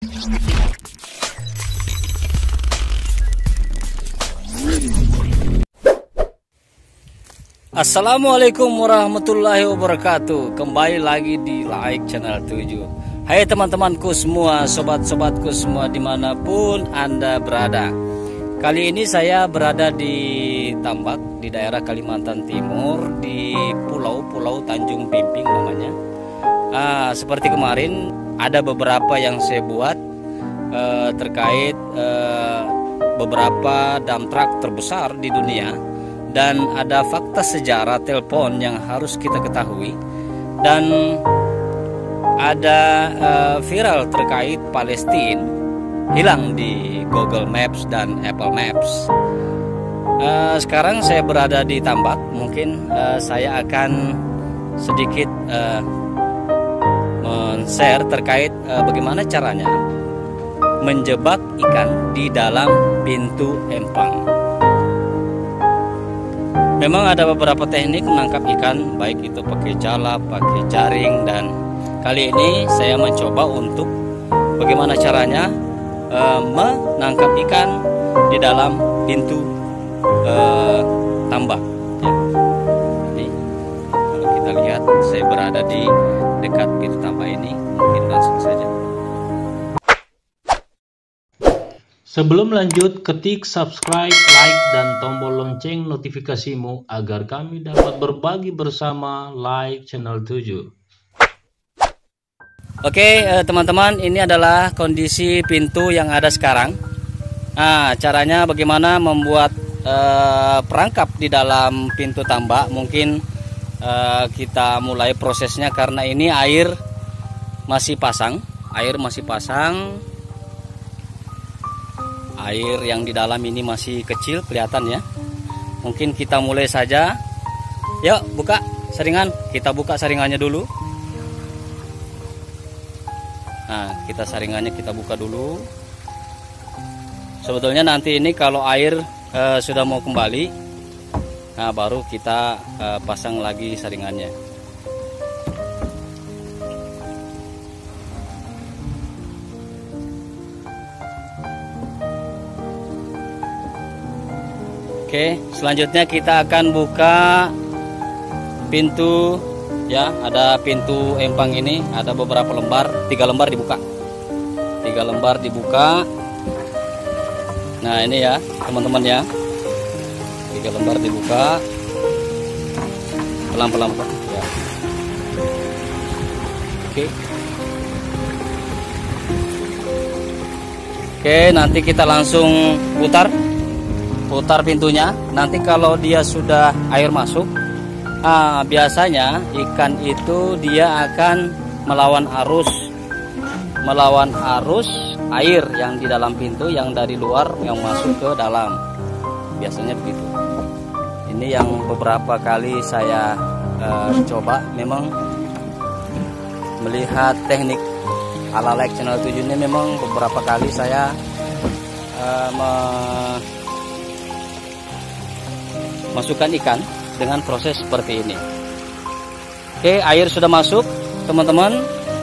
Assalamualaikum warahmatullahi wabarakatuh. Kembali lagi di Like Channel 7. Hai teman-temanku semua, sobat-sobatku semua dimanapun Anda berada. Kali ini saya berada di Tambak, di daerah Kalimantan Timur, di Pulau Tanjung Pimping namanya. Seperti kemarin ada beberapa yang saya buat terkait beberapa dump truck terbesar di dunia. Dan ada fakta sejarah telepon yang harus kita ketahui. Dan ada viral terkait Palestina hilang di Google Maps dan Apple Maps. Sekarang saya berada di Tambak. Mungkin saya akan sedikit men-share terkait bagaimana caranya menjebak ikan di dalam pintu empang. Memang ada beberapa teknik menangkap ikan, baik itu pakai jala, pakai jaring, dan kali ini saya mencoba untuk bagaimana caranya menangkap ikan di dalam pintu tambak. Ya. Jadi kalau kita lihat, saya berada di dekat pintu tambak ini, mungkin langsung saja. Sebelum lanjut, ketik subscribe, like, dan tombol lonceng notifikasimu agar kami dapat berbagi bersama Like Channel 7. Oke teman-teman, ini adalah kondisi pintu yang ada sekarang. Caranya bagaimana membuat perangkap di dalam pintu tambak. Mungkin kita mulai prosesnya karena ini air masih pasang. Air yang di dalam ini masih kecil kelihatan ya. Mungkin kita mulai saja. Yuk buka saringan. Kita buka saringannya dulu. Saringannya kita buka dulu. Sebetulnya nanti ini kalau air sudah mau kembali, baru kita pasang lagi saringannya. Oke, selanjutnya kita akan buka pintu ya. Ada pintu empang ini, ada beberapa lembar, 3 lembar dibuka. 3 lembar dibuka. Nah, ini ya, teman-teman ya. 3 lembar dibuka. Pelan-pelan ya. Oke, nanti kita langsung putar pintunya. Nanti kalau dia sudah air masuk, biasanya ikan itu dia akan melawan arus air yang di dalam pintu, yang dari luar yang masuk ke dalam. Biasanya begitu. Ini yang beberapa kali saya coba, memang melihat teknik ala Like Channel 7 ini. Memang beberapa kali saya masukkan ikan dengan proses seperti ini. Oke, air sudah masuk teman-teman.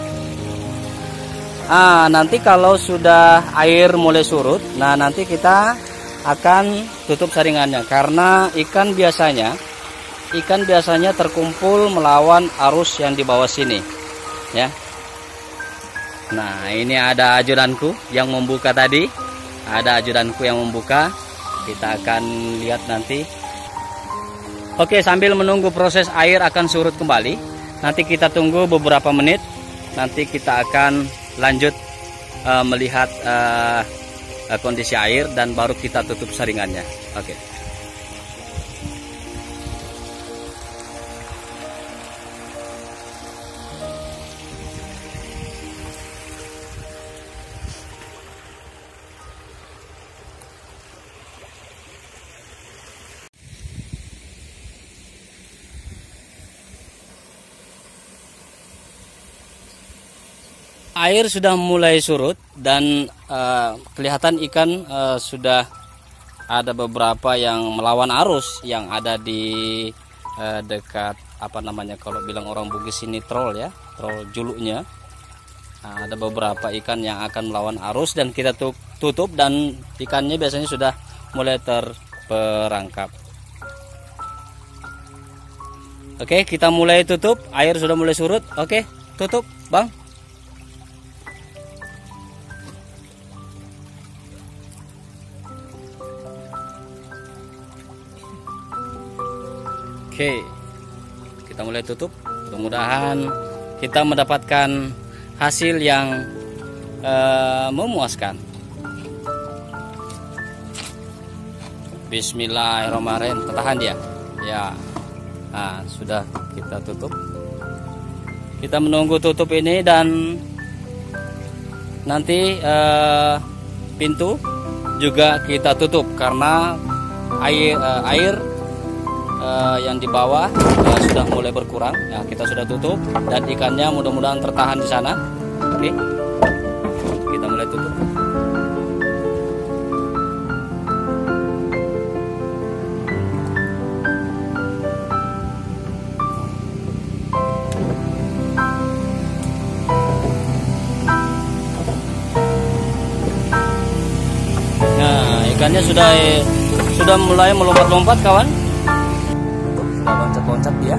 Nanti kalau sudah air mulai surut, nanti kita akan tutup saringannya, karena ikan biasanya terkumpul melawan arus yang di bawah sini ya. Nah, ini ada ajudanku yang membuka tadi. Kita akan lihat nanti. Oke, sambil menunggu proses air akan surut kembali, nanti kita tunggu beberapa menit. Nanti kita akan lanjut melihat kondisi air dan baru kita tutup saringannya. Oke. Air sudah mulai surut dan kelihatan ikan sudah ada beberapa yang melawan arus yang ada di dekat apa namanya, kalau bilang orang Bugis ini troll ya, troll juluknya. Nah, ada beberapa ikan yang akan melawan arus dan kita tutup, dan ikannya biasanya sudah mulai terperangkap. Oke, kita mulai tutup. Air sudah mulai surut. Oke, tutup, Bang. Oke, kita mulai tutup. Mudah-mudahan kita mendapatkan hasil yang memuaskan. Bismillahirrahmanirrahim. Tertahan dia. Ya. Nah, sudah kita tutup. Kita menunggu tutup ini, dan nanti pintu juga kita tutup karena air yang di bawah sudah mulai berkurang. Ya, kita sudah tutup, dan ikannya mudah-mudahan tertahan di sana. Oke, kita mulai tutup. Nah, ikannya sudah mulai melompat-lompat, kawan. Sudah loncat-loncat dia.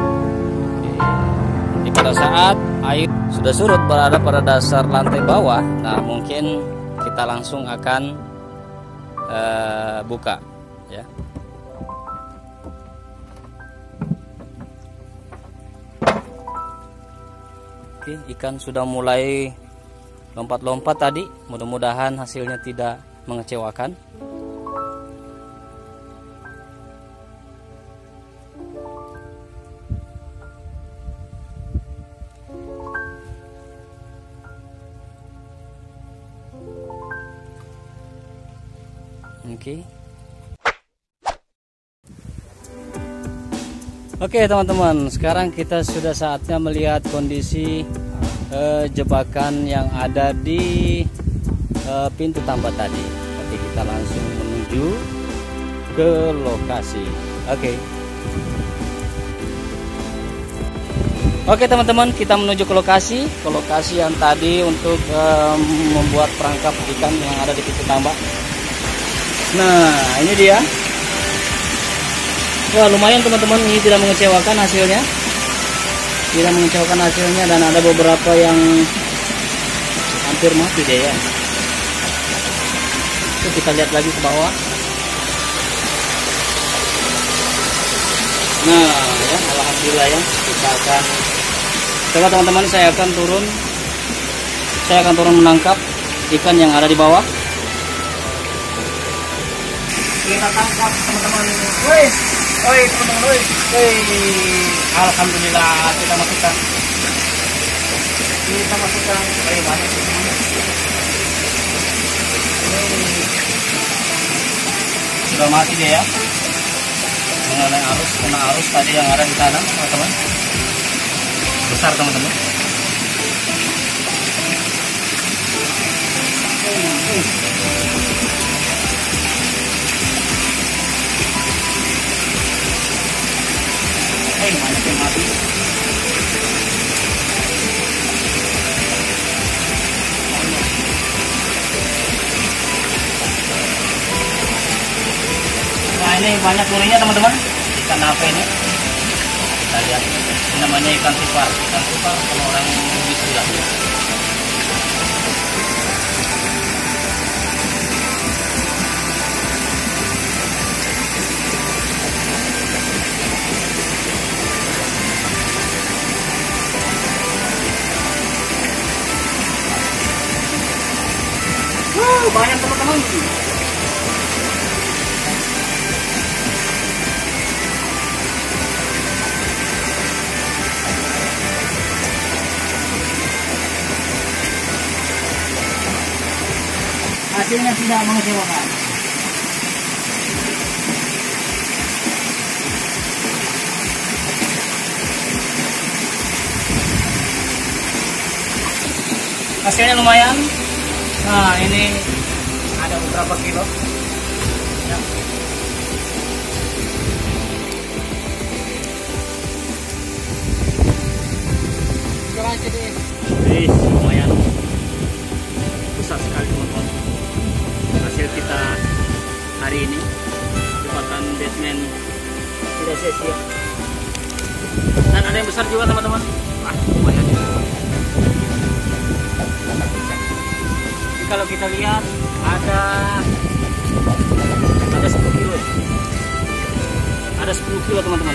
Jadi pada saat air sudah surut berada pada dasar lantai bawah, nah mungkin kita langsung akan buka, ya. Oke, ikan sudah mulai lompat-lompat tadi. Mudah-mudahan hasilnya tidak mengecewakan. Oke teman-teman, sekarang kita sudah saatnya melihat kondisi jebakan yang ada di pintu tambak tadi. Oke, kita langsung menuju ke lokasi. Oke teman-teman, kita menuju ke lokasi yang tadi untuk membuat perangkap ikan yang ada di pintu tambak. Nah, ini dia. Wah, lumayan teman-teman, ini tidak mengecewakan hasilnya. Dan ada beberapa yang hampir mati deh ya. Itu kita lihat lagi ke bawah. Nah, ya, alhamdulillah ya. Kita akan coba teman-teman, saya akan turun menangkap ikan yang ada di bawah. Kita tangkap teman-teman. Woi teman-teman, alhamdulillah kita masukkan. Banyak sudah mati dia ya, mengenai arus, kena arus tadi yang ada di sana teman-teman. Besar teman-teman. Banyak yang mati. Nah, ini banyak durinya teman-teman. Ikan apa ini? Kita lihat. Ini namanya ikan tipar. Kalau orang Bugis bilang. Banyak teman-teman. Hasilnya tidak mengecewakan. Hasilnya lumayan. Nah, ini ada beberapa kilo ya. Aja deh. Lumayan besar sekali teman-teman hasil kita hari ini. Jebakan Batman tidak sia-sia. Dan ada yang besar juga teman-teman. Lumayan. Kalau kita lihat ada 10 kilo. Ada 10 kilo teman-teman.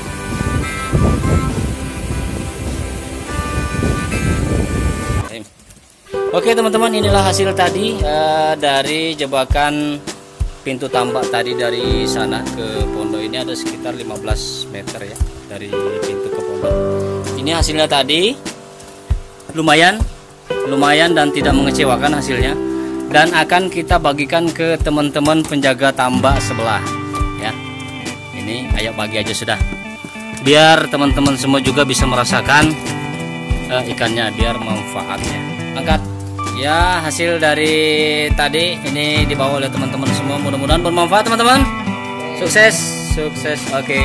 Oke teman-teman, inilah hasil tadi dari jebakan pintu tambak tadi. Dari sana ke pondok ini ada sekitar 15 meter ya, dari pintu ke pondok. Ini hasilnya tadi lumayan dan tidak mengecewakan hasilnya, dan akan kita bagikan ke teman-teman penjaga tambak sebelah ya. Ini ayo bagi aja sudah, biar teman-teman semua juga bisa merasakan ikannya, biar manfaatnya. Angkat ya, hasil dari tadi ini dibawa oleh teman-teman semua, mudah-mudahan bermanfaat teman-teman. Sukses. Oke.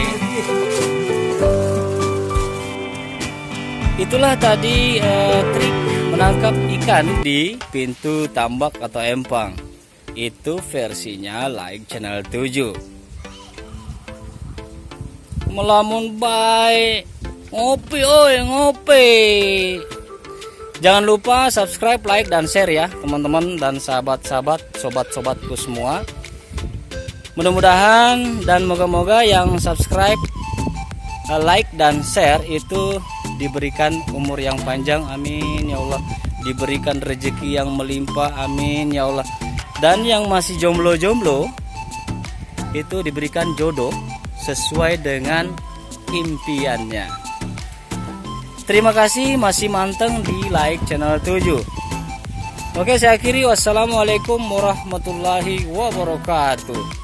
Itulah tadi trik menangkap ikan di pintu tambak atau empang. Itu versinya like channel 7. Melamun baik, ngopi. Jangan lupa subscribe, like, dan share ya teman-teman dan sobat-sobatku semua. Mudah-mudahan dan moga-moga yang subscribe, like, dan share itu diberikan umur yang panjang, amin ya Allah. Diberikan rezeki yang melimpah, amin ya Allah. Dan yang masih jomblo itu diberikan jodoh sesuai dengan impiannya. Terima kasih masih manteng di like channel 7. Oke, saya akhiri. Wassalamualaikum warahmatullahi wabarakatuh.